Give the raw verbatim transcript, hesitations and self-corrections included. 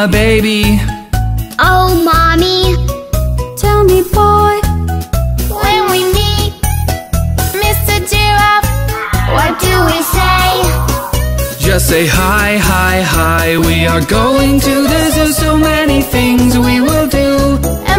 a baby. Oh, Mommy, Tell me, boy, when we meet Mister Giraffe, what do we say? Just say hi, hi, hi. We are going to the zoo, so many things we will do.